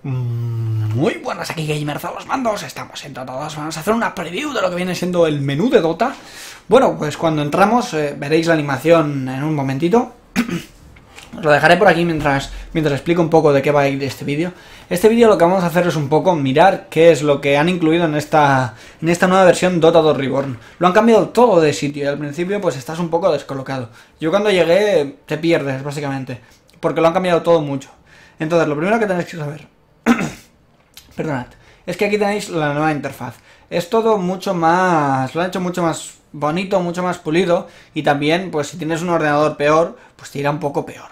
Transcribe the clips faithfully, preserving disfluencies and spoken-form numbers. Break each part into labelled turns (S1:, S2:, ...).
S1: Muy buenas, aquí Gamers a los mandos, estamos en Dota dos, vamos a hacer una preview de lo que viene siendo el menú de Dota. Bueno, pues cuando entramos eh, veréis la animación en un momentito. Os lo dejaré por aquí mientras, mientras explico un poco de qué va a ir este vídeo. Este vídeo lo que vamos a hacer es un poco mirar qué es lo que han incluido en esta, en esta nueva versión Dota dos Reborn. Lo han cambiado todo de sitio y al principio pues estás un poco descolocado. Yo cuando llegué te pierdes básicamente, porque lo han cambiado todo mucho. Entonces lo primero que tenéis que saber... Perdonad, es que aquí tenéis la nueva interfaz. Es todo mucho más... Lo han hecho mucho más bonito, mucho más pulido. Y también, pues si tienes un ordenador peor, pues te irá un poco peor.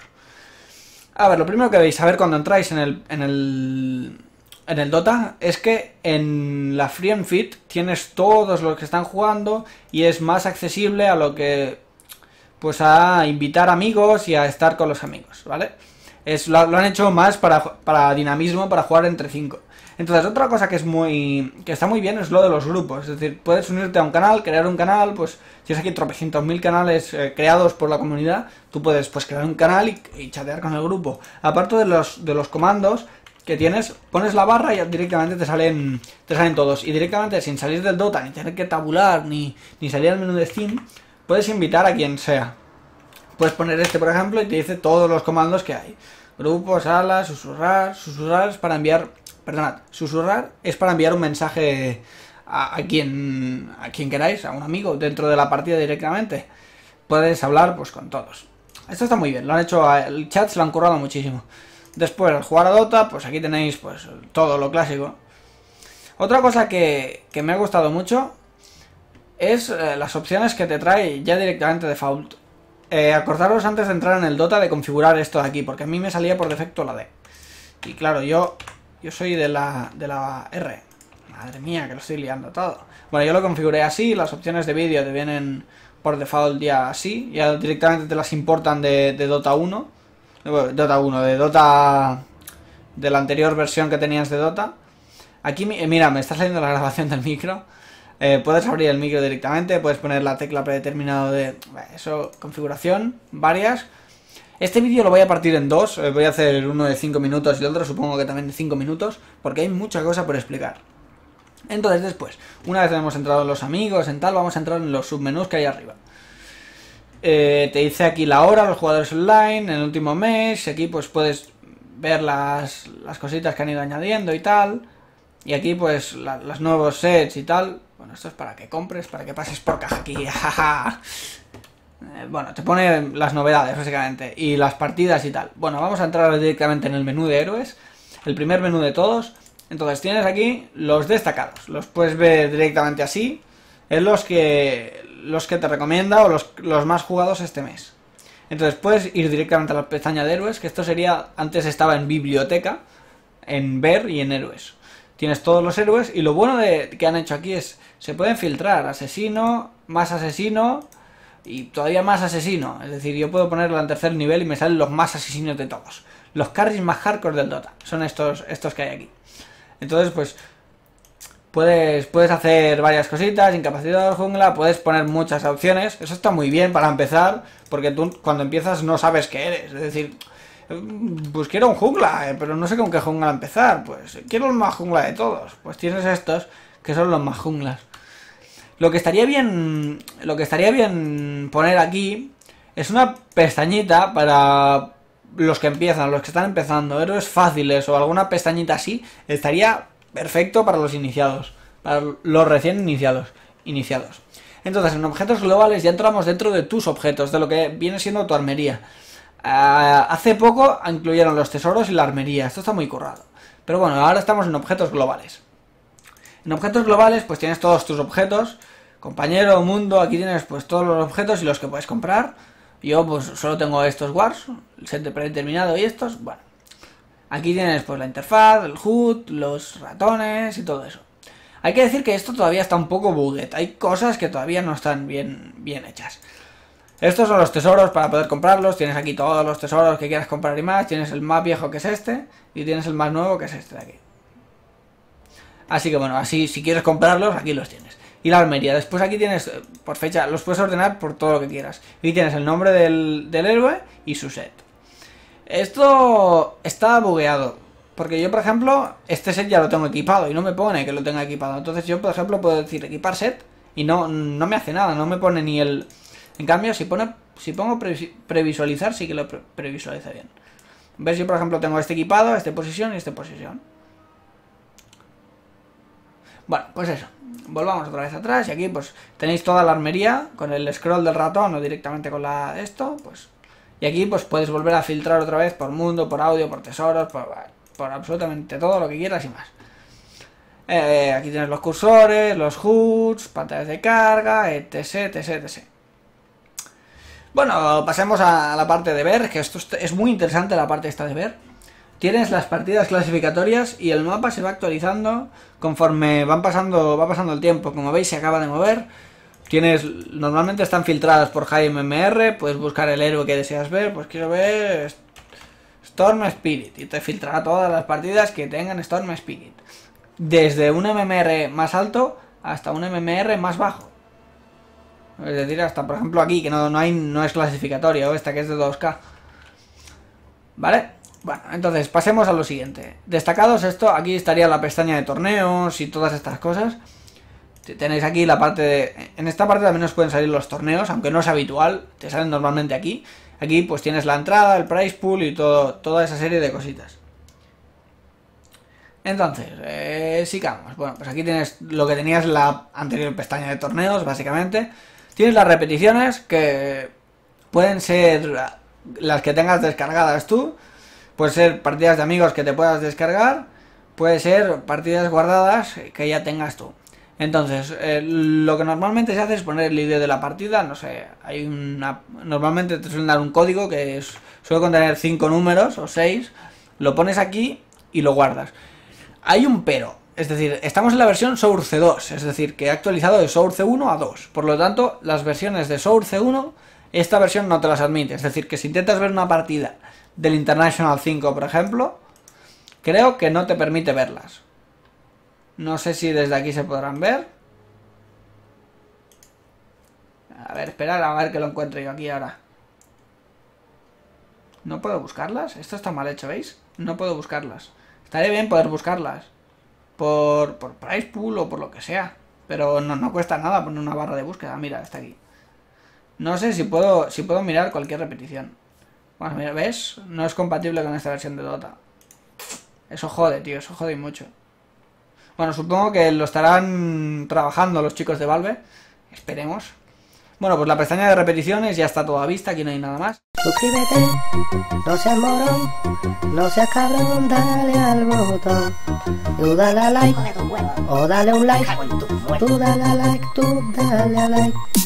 S1: A ver, lo primero que veis a ver cuando entráis en el... En el... En el Dota es que en la Free and Fit tienes todos los que están jugando y es más accesible a lo que... Pues a invitar amigos y a estar con los amigos, ¿vale? Es, lo, lo han hecho más para, para dinamismo, para jugar entre cinco. Entonces otra cosa que es muy que está muy bien es lo de los grupos. Es decir, puedes unirte a un canal, crear un canal, pues tienes aquí tropecientos mil canales eh, creados por la comunidad. Tú puedes pues crear un canal y, y chatear con el grupo. Aparte de los, de los comandos que tienes, pones la barra y directamente te salen te salen todos. Y directamente sin salir del Dota, ni tener que tabular, ni, ni salir al menú de Steam, puedes invitar a quien sea. Puedes poner este, por ejemplo, y te dice todos los comandos que hay. Grupo, sala, susurrar. Susurrar es para enviar... Perdonad, susurrar es para enviar un mensaje a, a quien a quien queráis, a un amigo, dentro de la partida directamente. Puedes hablar, pues, con todos. Esto está muy bien, lo han hecho... El chat se lo han currado muchísimo. Después, al jugar a Dota, pues aquí tenéis, pues, todo lo clásico. Otra cosa que, que me ha gustado mucho es eh, las opciones que te trae ya directamente default. Eh, acordaros antes de entrar en el Dota de configurar esto de aquí, porque a mí me salía por defecto la D. Y claro, yo yo soy de la, de la R. Madre mía, que lo estoy liando todo. Bueno, yo lo configuré así, las opciones de vídeo te vienen por default ya así. Ya directamente te las importan de, de Dota uno. Bueno, Dota uno, de Dota... De la anterior versión que tenías de Dota. Aquí, mira, me está saliendo la grabación del micro. Eh, puedes abrir el micro directamente, puedes poner la tecla predeterminada de... Eso, configuración, varias. Este vídeo lo voy a partir en dos, eh, voy a hacer uno de cinco minutos y el otro supongo que también de cinco minutos, porque hay mucha cosa por explicar. Entonces después, una vez hemos entrado en los amigos, en tal, vamos a entrar en los submenús que hay arriba. Eh, te dice aquí la hora, los jugadores online, en el último mes, y aquí pues puedes ver las, las cositas que han ido añadiendo y tal. Y aquí pues la, los nuevos sets y tal. Bueno, esto es para que compres, para que pases por caja aquí. eh, bueno, te pone las novedades básicamente. Y las partidas y tal. Bueno, vamos a entrar directamente en el menú de héroes. El primer menú de todos. Entonces tienes aquí los destacados. Los puedes ver directamente así. Es los que, los que te recomienda o los, los más jugados este mes. Entonces puedes ir directamente a la pestaña de héroes. Que esto sería, antes estaba en biblioteca. En ver y en héroes. Tienes todos los héroes y lo bueno de que han hecho aquí es, se pueden filtrar asesino, más asesino y todavía más asesino. Es decir, yo puedo ponerlo en tercer nivel y me salen los más asesinos de todos. Los carries más hardcore del Dota son estos, estos que hay aquí. Entonces, pues, puedes, puedes hacer varias cositas, incapacidad jungla, puedes poner muchas opciones. Eso está muy bien para empezar, porque tú cuando empiezas no sabes qué eres. Es decir... Pues quiero un jungla, eh, pero no sé con qué jungla empezar. Pues quiero el más jungla de todos. Pues tienes estos, que son los más junglas. Lo que estaría bien. Lo que estaría bien poner aquí es una pestañita para los que empiezan, los que están empezando, héroes fáciles o alguna pestañita así. Estaría perfecto para los iniciados. Para los recién iniciados. Iniciados. Entonces, en objetos globales ya entramos dentro de tus objetos, de lo que viene siendo tu armería. Uh, hace poco incluyeron los tesoros y la armería. Esto está muy currado. Pero bueno, ahora estamos en objetos globales. En objetos globales pues tienes todos tus objetos. Compañero, mundo, aquí tienes pues todos los objetos y los que puedes comprar. Yo pues solo tengo estos wars, el set de predeterminado y estos. Bueno, aquí tienes pues la interfaz, el H U D, los ratones y todo eso. Hay que decir que esto todavía está un poco bugged. Hay cosas que todavía no están bien, bien hechas. Estos son los tesoros para poder comprarlos. Tienes aquí todos los tesoros que quieras comprar y más. Tienes el más viejo que es este. Y tienes el más nuevo que es este de aquí. Así que bueno, así si quieres comprarlos, aquí los tienes. Y la armería. Después aquí tienes, por fecha, los puedes ordenar por todo lo que quieras. Y tienes el nombre del, del héroe y su set. Esto está bugueado. Porque yo, por ejemplo, este set ya lo tengo equipado y no me pone que lo tenga equipado. Entonces yo, por ejemplo, puedo decir equipar set y no, no me hace nada, no me pone ni el... En cambio, si pone si pongo pre previsualizar, sí que lo pre previsualiza bien. ¿Ves? Yo, por ejemplo, tengo este equipado, este posición y este posición. Bueno, pues eso. Volvamos otra vez atrás y aquí pues tenéis toda la armería con el scroll del ratón o directamente con la esto, pues... Y aquí pues puedes volver a filtrar otra vez por mundo, por audio, por tesoros, por... por absolutamente todo lo que quieras y más. Eh, aquí tienes los cursores, los H U Ds, pantallas de carga, etc, etc, etc. Bueno, pasemos a la parte de ver, que esto es muy interesante, la parte esta de ver. Tienes las partidas clasificatorias y el mapa se va actualizando conforme van pasando, va pasando el tiempo. Como veis, se acaba de mover. Tienes, normalmente están filtradas por High M M R, puedes buscar el héroe que deseas ver, pues quiero ver Storm Spirit y te filtrará todas las partidas que tengan Storm Spirit, desde un M M R más alto hasta un M M R más bajo. Es decir, hasta por ejemplo aquí, que no, no, hay, no es clasificatoria, o esta que es de dos K. ¿Vale? Bueno, entonces pasemos a lo siguiente. Destacados esto, aquí estaría la pestaña de torneos y todas estas cosas. Tenéis aquí la parte de... En esta parte también os pueden salir los torneos, aunque no es habitual, te salen normalmente aquí. Aquí pues tienes la entrada, el prize pool y todo, toda esa serie de cositas. Entonces, eh, sigamos. Bueno, pues aquí tienes lo que tenías en la anterior pestaña de torneos, básicamente. Tienes las repeticiones, que pueden ser las que tengas descargadas tú. Puede ser partidas de amigos que te puedas descargar. Puede ser partidas guardadas que ya tengas tú. Entonces, eh, lo que normalmente se hace es poner el I D de la partida. No sé, hay una... Normalmente te suelen dar un código que es, suele contener cinco números o seis. Lo pones aquí y lo guardas. Hay un pero. Es decir, estamos en la versión Source dos, es decir, que he actualizado de Source uno a dos. Por lo tanto, las versiones de Source uno, esta versión no te las admite. Es decir, que si intentas ver una partida del International cinco, por ejemplo, creo que no te permite verlas. No sé si desde aquí se podrán ver. A ver, esperar a ver que lo encuentro yo aquí ahora. ¿No puedo buscarlas? Esto está mal hecho, ¿veis? No puedo buscarlas. Estaría bien poder buscarlas. Por, por price pool o por lo que sea. Pero no, no cuesta nada poner una barra de búsqueda. Mira, está aquí. No sé si puedo, si puedo mirar cualquier repetición. Bueno, mira, ¿ves? No es compatible con esta versión de Dota. Eso jode, tío. Eso jode mucho. Bueno, supongo que lo estarán trabajando los chicos de Valve. Esperemos. Bueno, pues la pestaña de repeticiones ya está toda vista. Aquí no hay nada más.
S2: Suscríbete, no seas morón, no seas cabrón, dale al botón. Tú dale a like, o dale un like, tú dale a like, tú dale a like.